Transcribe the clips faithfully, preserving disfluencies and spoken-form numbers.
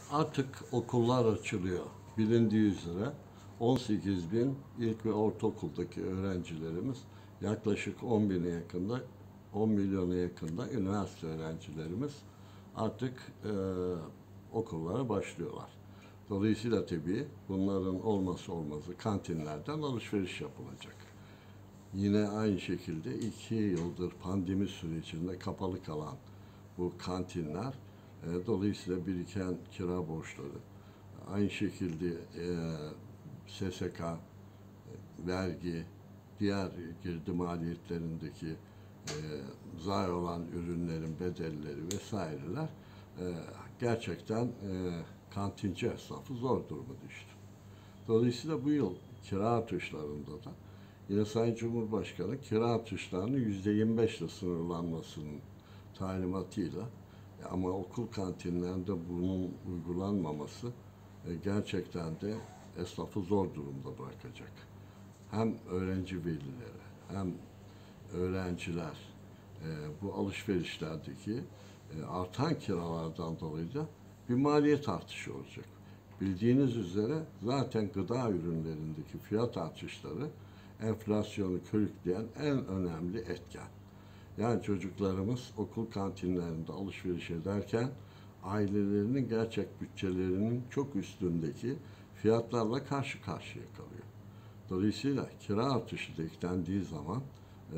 Artık okullar açılıyor. Bilindiği üzere on sekiz bin ilk ve ortaokuldaki öğrencilerimiz, yaklaşık on bine yakında, on milyona yakında üniversite öğrencilerimiz artık e, okullara başlıyorlar. Dolayısıyla tabii bunların olması olmazı kantinlerden alışveriş yapılacak. Yine aynı şekilde iki yıldır pandemi sürecinde kapalı kalan bu kantinler, e, dolayısıyla biriken kira borçları, aynı şekilde e, S S K, e, vergi, diğer girdi maliyetlerindeki e, zayi olan ürünlerin bedelleri vesaireler e, gerçekten e, kantinci esnafı zor duruma düştü. Dolayısıyla bu yıl kira artışlarında da yine Sayın Cumhurbaşkanı kira artışlarının yüzde yirmi beş ile sınırlanmasının talimatıyla, ama okul kantinlerinde bunun uygulanmaması e, gerçekten de esnafı zor durumda bırakacak. Hem öğrenci velileri hem öğrenciler e, bu alışverişlerdeki e, artan kiralardan dolayı da bir maliyet artışı olacak. Bildiğiniz üzere zaten gıda ürünlerindeki fiyat artışları enflasyonu körükleyen en önemli etken. Yani çocuklarımız okul kantinlerinde alışveriş ederken ailelerinin gerçek bütçelerinin çok üstündeki fiyatlarla karşı karşıya kalıyor. Dolayısıyla kira artışı da eklendiği zaman e,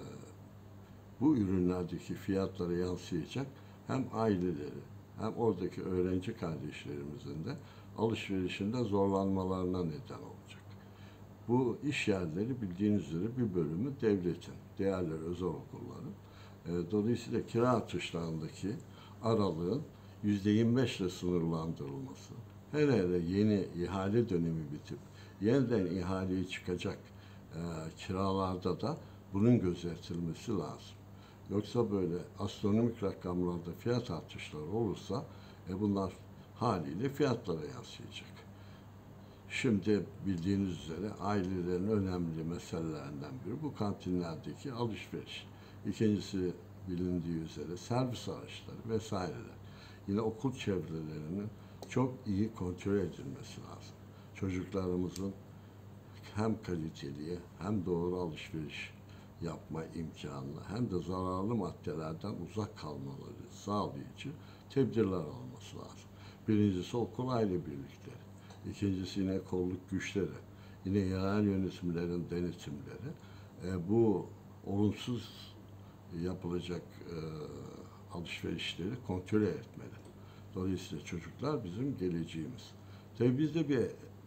bu ürünlerdeki fiyatlara yansıyacak, hem aileleri hem oradaki öğrenci kardeşlerimizin de alışverişinde zorlanmalarına neden olacak. Bu iş yerleri bildiğiniz üzere bir bölümü devletin, diğerleri özel okulların. E, dolayısıyla kira artışlarındaki aralığın yüzde yirmi beş ile sınırlandırılması, hele hele yeni ihale dönemi bitip yeniden ihaleye çıkacak e, kiralarda da bunun gözetilmesi lazım. Yoksa böyle astronomik rakamlarda fiyat artışları olursa e, bunlar haliyle fiyatlara yansıyacak. Şimdi bildiğiniz üzere ailelerin önemli meselelerinden biri bu kantinlerdeki alışveriş. İkincisi bilindiği üzere servis araçları vesaireler. Yine okul çevrelerinin çok iyi kontrol edilmesi lazım. Çocuklarımızın hem kaliteli hem doğru alışveriş yapma imkanını hem de zararlı maddelerden uzak kalmaları sağlayıcı tedbirler alması lazım. Birincisi okul aile birlikleri. İkincisi yine kolluk güçleri. Yine yerel yönetimlerin denetimleri. E, bu olumsuz yapılacak e, alışverişleri kontrol etmeli. Dolayısıyla çocuklar bizim geleceğimiz. Tabii biz de bir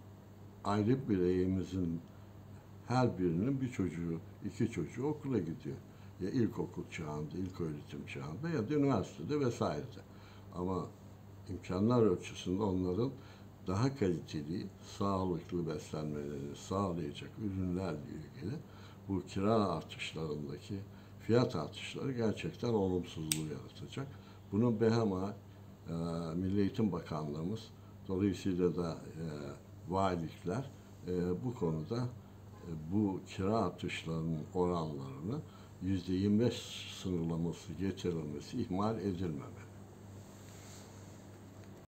aile bireyimizin her birinin bir çocuğu, iki çocuğu okula gidiyor. Ya ilkokul çağında, ilköğretim çağında ya da üniversitede vesairede. Ama imkanlar ölçüsünde onların daha kaliteli, sağlıklı beslenmelerini sağlayacak ürünlerle ilgili bu kira artışlarındaki fiyat artışları gerçekten olumsuzluğu yaratacak. Bunu BEHAM'a, e, Milli Eğitim Bakanlığımız, dolayısıyla da e, valilikler e, bu konuda e, bu kira artışlarının oranlarını yüzde yirmi beş sınırlaması getirilmesi ihmal edilmemeli.